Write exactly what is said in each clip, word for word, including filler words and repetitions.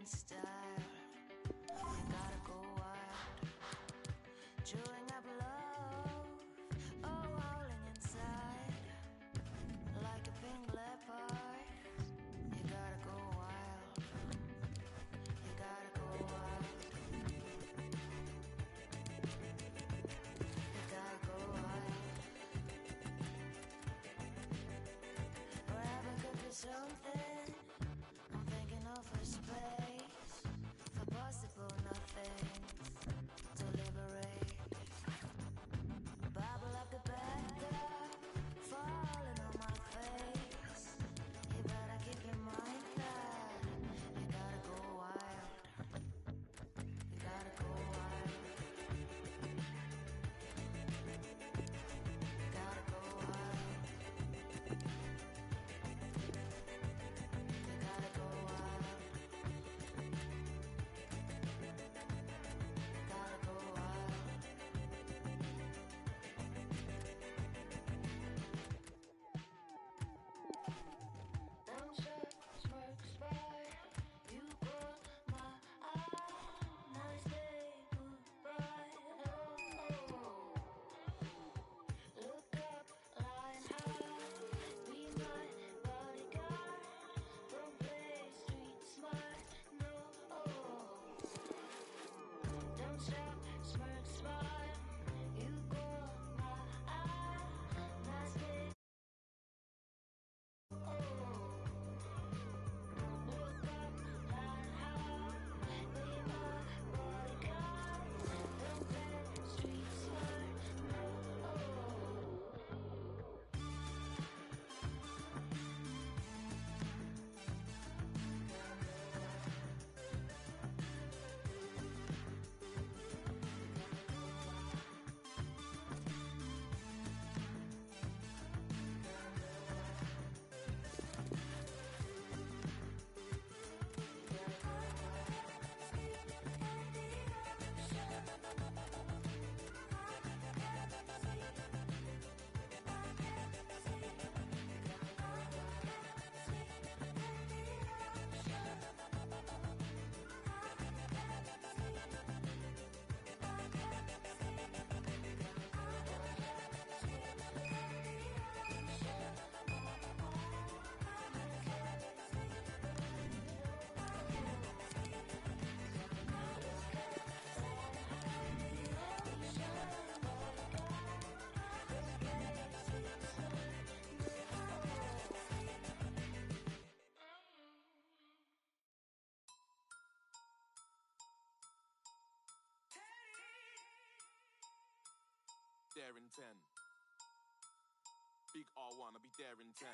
in style. You gotta go wild, chewing up love, oh, howling inside like a pink leopard. You gotta go wild, you gotta go wild, you gotta go wild. Forever could be something. I'm thinking of a space for possible nothings to liberate. Bubble up the back, falling on my face. You better keep your mind that you gotta go wild. You gotta go wild. You gotta go wild. You gotta go wild. You gotta go wild. Don't shut smirks by. You caught my eye. Nice day, goodbye. Oh, look up, line high. Be my bodyguard. Don't play street smart. No. Don't shut smirks by. You caught my eye. Nice day. Oh, look up, line high. Be my bodyguard. Don't play street smart. No. There in ten. Big R one, I'll be there in ten.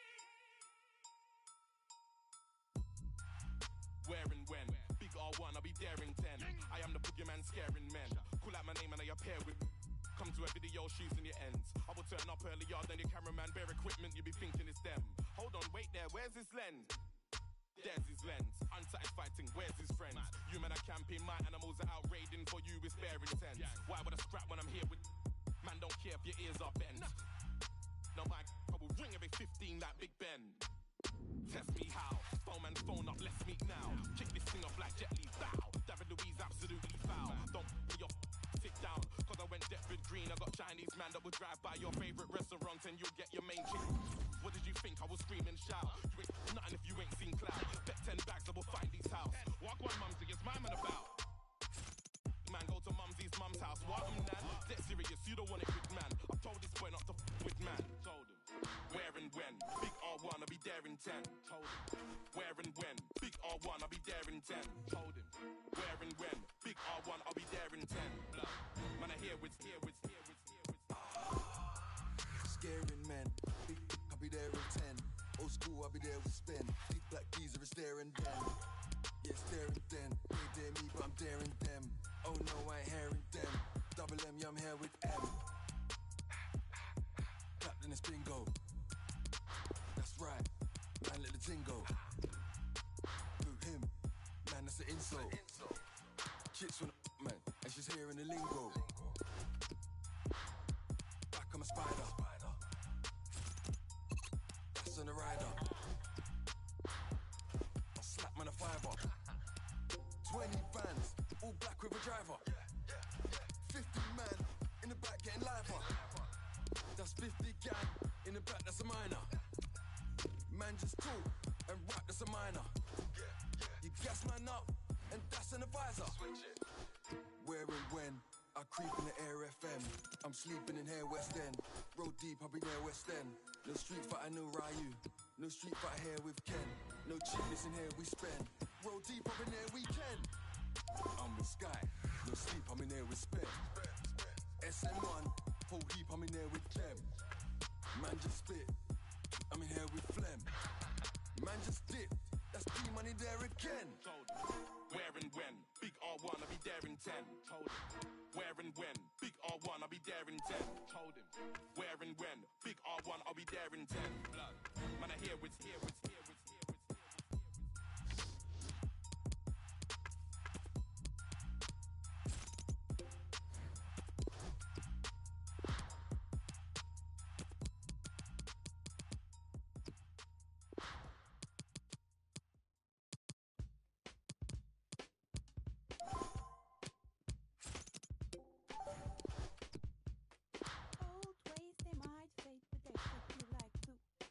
Where and when? Big R one, I'll be there in ten. I am the boogeyman scaring men. Call out my name and I appear with. Come to a video shooting your ends. I will turn up earlier than your cameraman. Bare equipment, you be thinking it's them. Hold on, wait there, where's his lens? There's his lens. Unsatisfied thing, where's his friends? You men are camping, my animals are out raiding for you with spare intent. Why would I scrap when I'm here with. Man, don't care if your ears are bent. No, my I will ring every fifteen like Big Ben. Test me how. Phone man, phone up, let's meet now. Kick this thing off like Jet Li, bow. David Louise, absolutely foul. Don't be your sit down, cause I went Deptford Green. I got Chinese man that would drive by your favorite restaurant and you'll get your main chick. What did you think? I will scream and shout. You ain't nothing if you ain't seen cloud. Bet ten bags, I will find these house. Walk one mumsy, it's my man about. Man, go to mumsy's mum's house. What am nan? Dead serious, you don't want it with man. I told this boy not to f with man. Told him. Where and when? Big R one, I'll be there in ten. Told him. Where and when? Big R one, I'll be there in ten. Told him. Where and when? Big R one, I'll be there in ten. Blah. Man, I hear with, hear with, hear with, hear with. Scaring men. Big I'll be there in ten. Old school, I'll be there with spin. Big black geezer is there and then. Yeah, staring then. They dare me, but I'm daring them. Oh no, I ain't hearing them. Double M, yeah, I'm here with M. Clapped in the bingo. That's right. Man, let the ting go. Who him? Man, that's an insult. Chicks from the man, and she's hearing the lingo. Back on my spider. That's on the rider. I'll slap man a fiver. getting liver. That's fifty gang, in the back that's a minor. Man just talk and rap that's a minor. You gas man up and that's an advisor. Where and when I creep in the air F M. I'm sleeping in here West End. Roll deep, I'll be there West End. No street fight, no Ryu. No street fight here with Ken. No cheapness in here we spend. Roll deep up in there weekend. I'm with Sky. No sleep, I'm in there with Spend. S M one, whole heap, I'm in there with Clem. Man just spit. I'm in here with Phlegm. Man just dip. That's P money there again. Told him. Where and when? Big R one, I'll be there in ten. Told him. Where and when? Big R one, I'll be there in ten. Told him. Where and when? Big R one, I'll be there in ten. Blood. Man, I hear it's here, it's here, it's here, it's here. Old ways they might fade, but they could be like blue.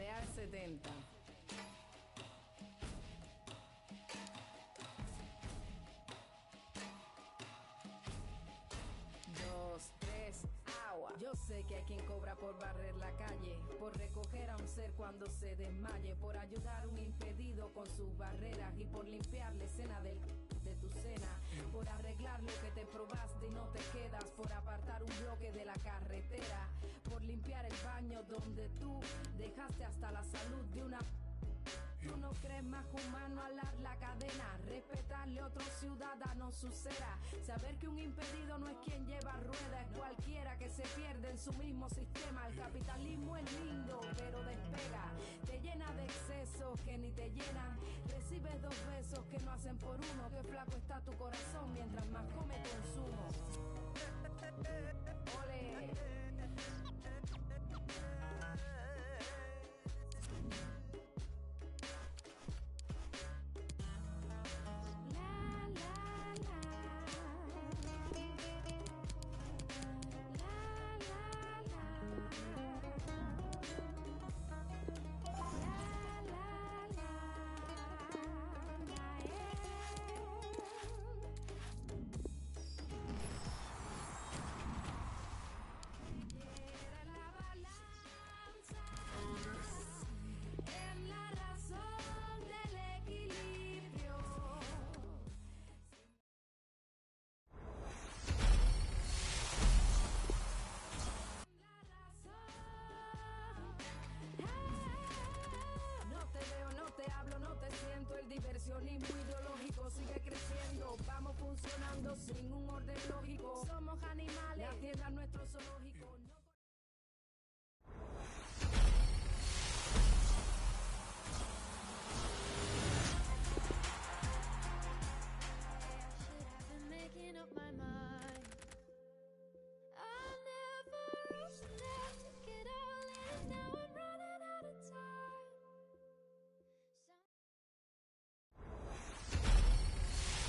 Real setenta. Dos, tres, agua. Yo sé que hay quien cobra por barrer la calle, por recoger a un ser cuando se desmaye, por ayudar a un impedido con sus barreras y por limpiar la escena del de tu cena, por arreglar lo que te probaste y no te quedas, por apartar un bloque de la carretera, por limpiar el baño donde tú dejaste hasta la salud de una... Tú no crees más humano alar la cadena, respetarle a otro ciudadano su cera, saber que un impedido no es quien lleva ruedas, es cualquiera que se pierde en su mismo sistema. El capitalismo es lindo, pero despega, te llena de excesos que ni te llenan, recibes dos besos que no hacen por uno, que flaco está tu corazón mientras más come consumo. Ole. Diversionismo ideológico sigue creciendo, vamos funcionando sin un orden lógico. Somos animales, la tierra es nuestro zoológico. No...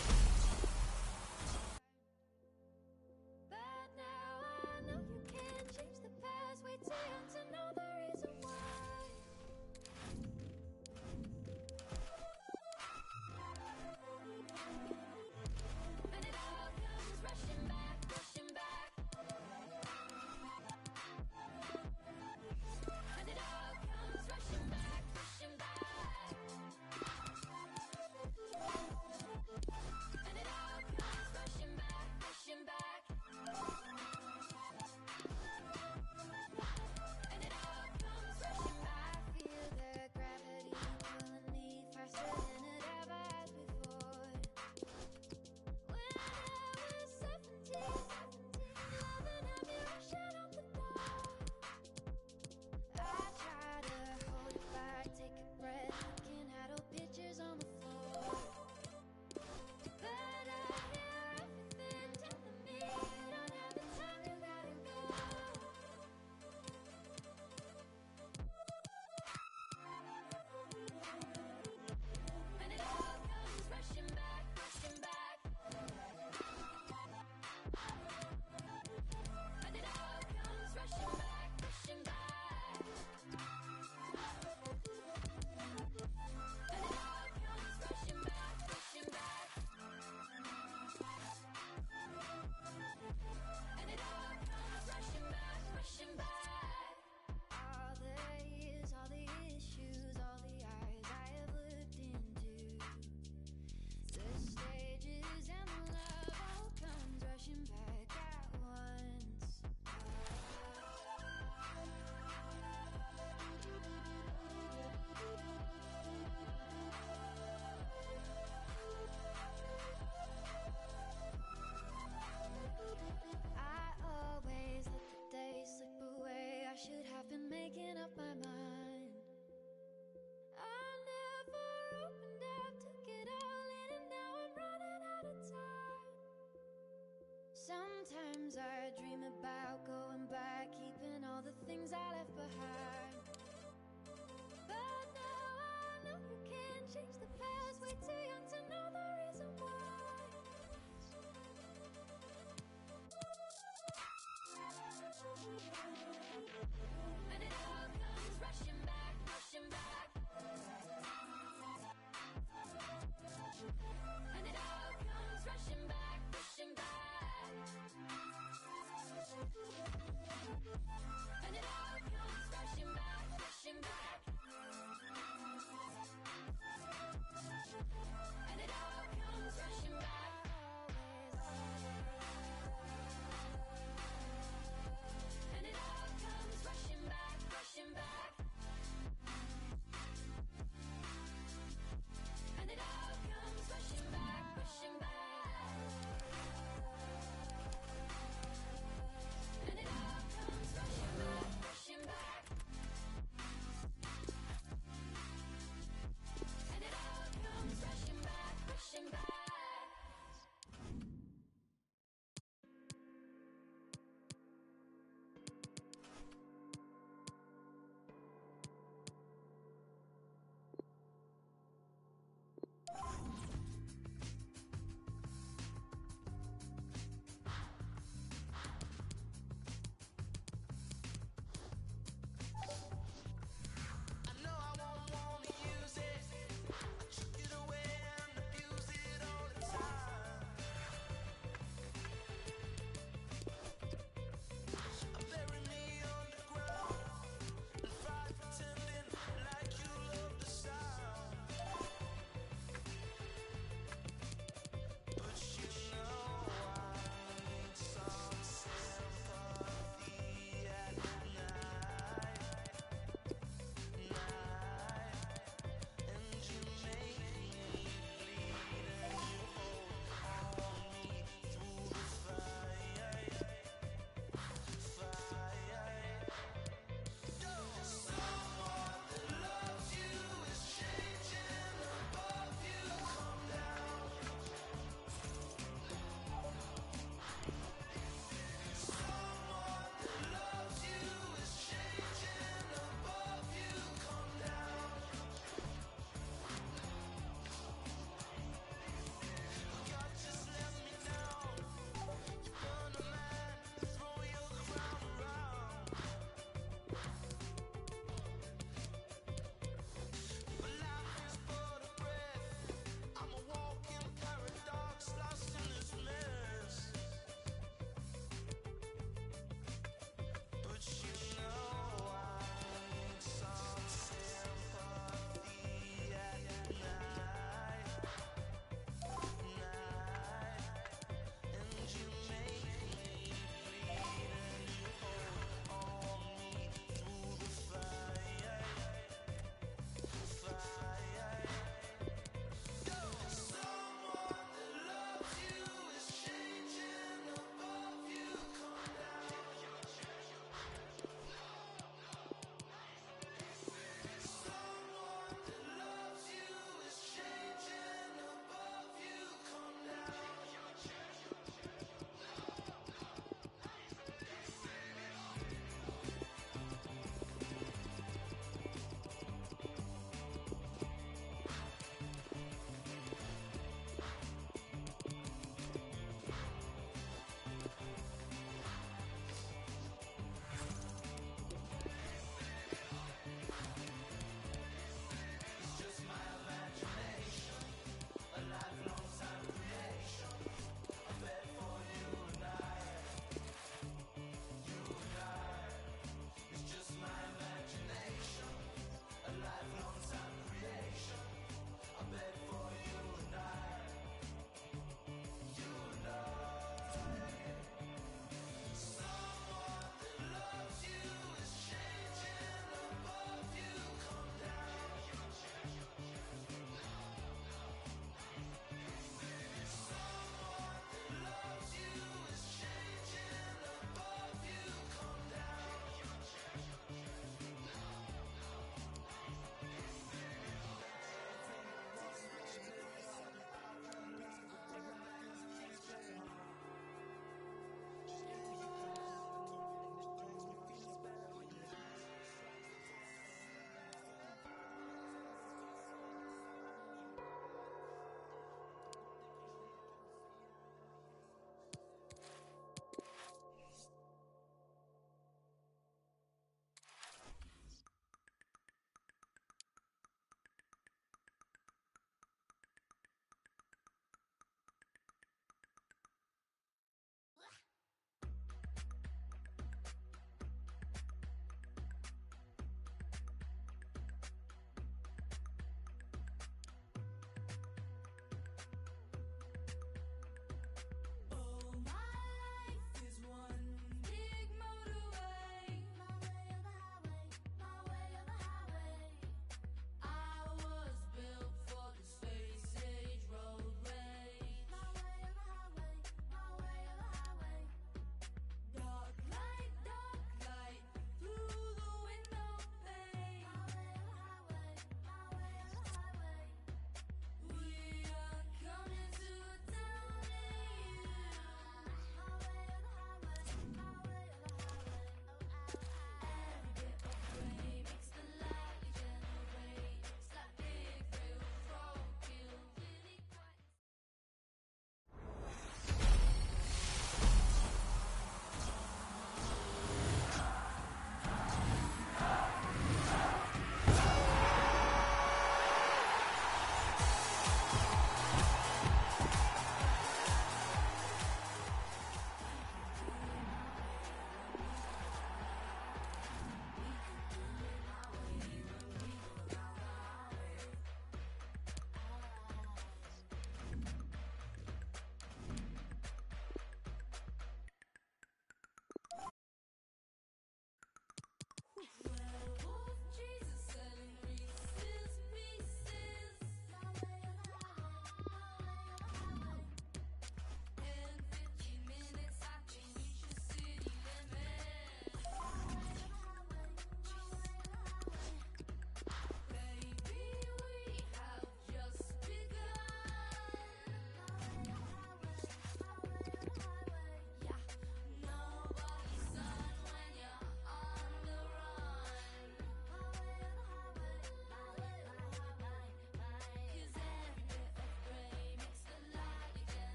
But now I know you can't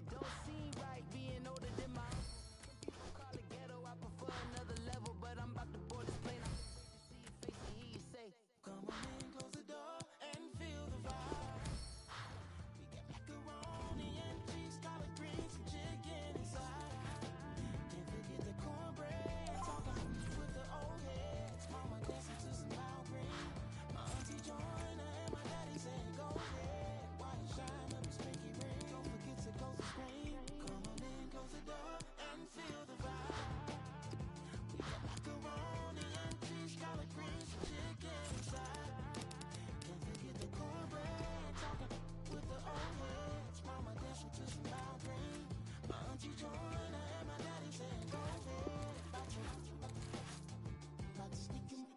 Don't seem right being older than my uncle. Some people call it ghetto, I prefer another level, but I'm about to board this plane. I see your face and hear you say, come on in, close the door and feel the vibe. We got macaroni and cheese, collard greens, and chicken inside. Can't forget the cornbread, talking with the old heads. Mama dancing to some loud green. My auntie joined her and my daddy saying go ahead. Why you shine up his pinky ring? Don't forget to close the screen. Come on in, close the door and feel the vibe. We got macaroni and cheese, collard greens, and chicken inside. Can't forget the cornbread, talking with the old heads. Mama dancing to some loud green. My auntie joined her and my daddy saying go ahead. About to, about to sneak in.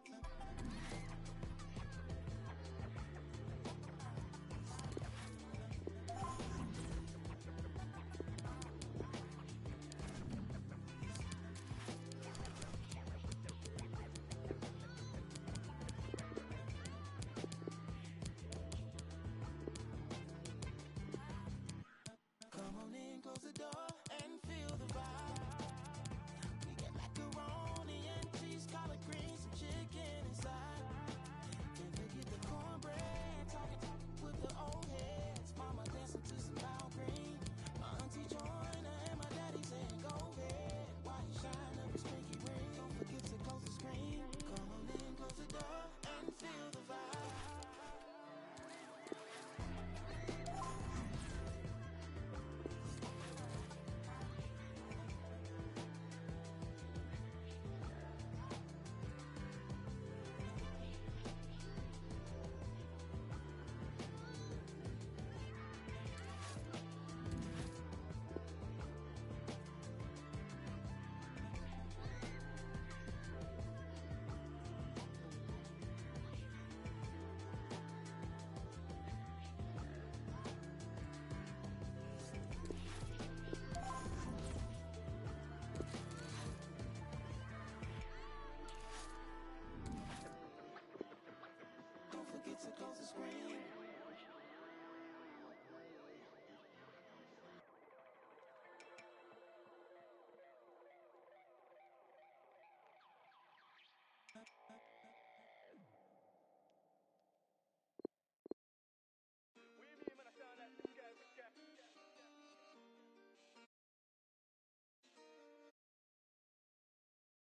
Come on in, close the door and feel the vibe. We got macaroni and cheese, collard greens, and chicken inside.